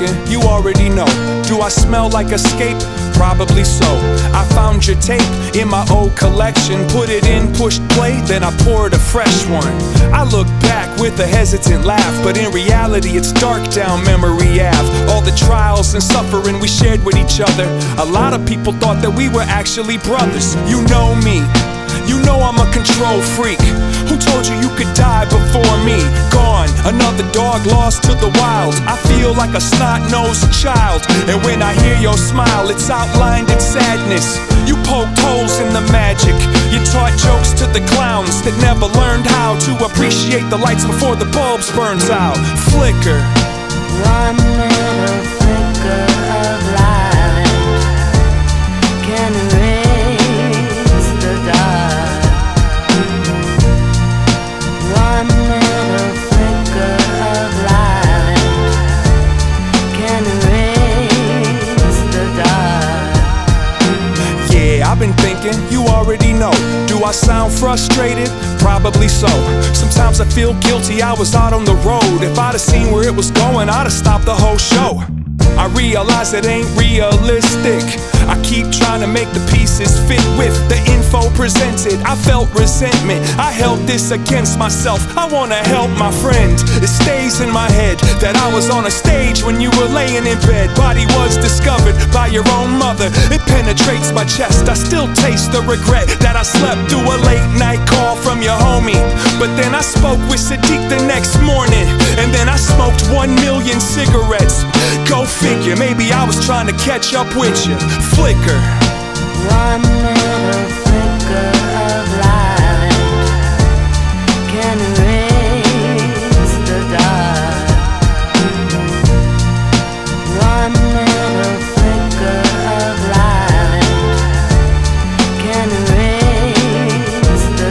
thinking, you already know. Do I smell like escape? Probably so. I found your tape in my old collection, put it in, pushed play, then I poured a fresh one. I look back with a hesitant laugh, but in reality it's dark down memory Ave. All the trials and suffering we shared with each other. A lot of people thought that we were actually brothers. You know me, you know I'm a control freak. Who told you you could die before me? Gone, another dog lost to the wild. I feel like a snot-nosed child, and when I hear your smile, it's outlined in sadness. You poked holes in the magic. You taught jokes to the clowns that never learned how to appreciate the lights before the bulbs burns out. Flicker. One little flicker of light can erase the dark. One little flicker of light can erase the dark. Yeah, I've been thinking, you already know. Do I sound frustrated? Probably so. Sometimes I feel guilty, I was out on the road. If I'd have seen where it was going, I'd have stopped the whole show. I realize it ain't realistic. I keep trying to make the pieces fit with the info presented. I felt resentment, I held this against myself. I wanna help my friend. It stays in my head that I was on a stage when you were laying in bed. Body was discovered by your own mother. It penetrates my chest, I still taste the regret that I slept through a late night call from your homie. But then I spoke with Sadiq the next morning, and then I smoked 1 million cigarettes. Go figure, maybe I was trying to catch up with you. Flicker. One little flicker of light can erase the dark. One little flicker of light can erase the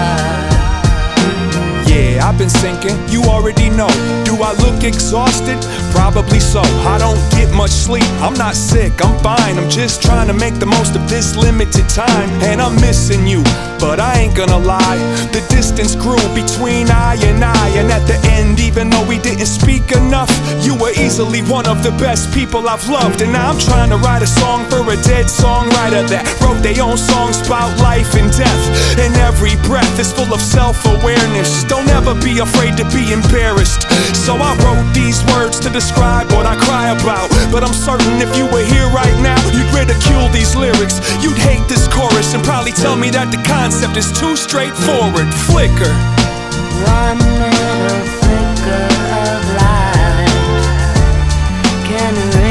dark. Yeah, I've been thinking, you already know. Do I look exhausted? Probably so. I don't get much sleep, I'm not sick, I'm fine. I'm just trying to make the most of this limited time. And I'm missing you, but I ain't gonna lie. The distance grew between I, and at the end, even though we didn't speak enough, you were easily one of the best people I've loved. And now I'm trying to write a song for a dead songwriter that wrote their own songs about life and death. And every breath is full of self-awareness. Don't ever be afraid to be embarrassed. So I wrote these words to describe what I cry about. But I'm certain if you were here right now, you'd ridicule these lyrics. You'd hate this chorus and probably tell me that the concept is too straightforward. Flicker. One little flicker of light can erase